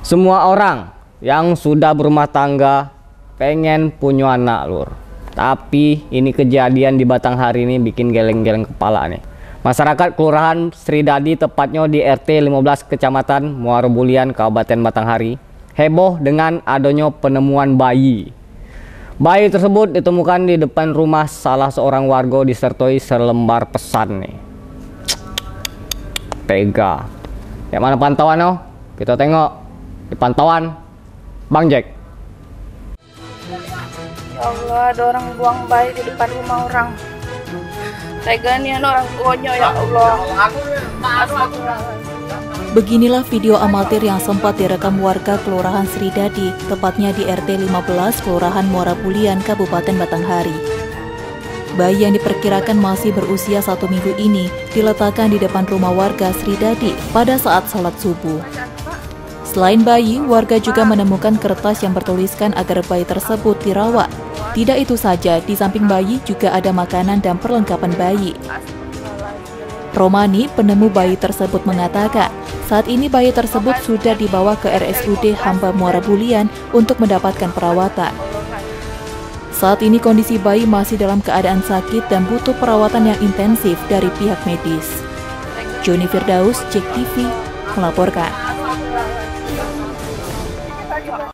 Semua orang yang sudah berumah tangga pengen punya anak, lur. Tapi ini kejadian di Batanghari ini bikin geleng-geleng kepala nih. Masyarakat Kelurahan Sridadi, tepatnya di RT 15 Kecamatan Muara Bulian, Kabupaten Batanghari, heboh dengan adanya penemuan bayi. Bayi tersebut ditemukan di depan rumah salah seorang warga disertai selembar pesan nih. Tega. Yang mana pantauan oh? Kita tengok di pantauan Bang Jack. Ya Allah, ada orang buang bayi di depan rumah orang. Tega nih orang tuanya, ya Allah. Beginilah video amatir yang sempat direkam warga Kelurahan Sridadi, tepatnya di RT 15 Kelurahan Muara Bulian, Kabupaten Batanghari. Bayi yang diperkirakan masih berusia 1 minggu ini diletakkan di depan rumah warga Sridadi pada saat salat subuh. Selain bayi, warga juga menemukan kertas yang bertuliskan agar bayi tersebut dirawat. Tidak itu saja, di samping bayi juga ada makanan dan perlengkapan bayi. Romani, penemu bayi tersebut, mengatakan saat ini bayi tersebut sudah dibawa ke RSUD Hamba Muara Bulian untuk mendapatkan perawatan. Saat ini kondisi bayi masih dalam keadaan sakit dan butuh perawatan yang intensif dari pihak medis. Joni Firdaus, JEK TV, melaporkan.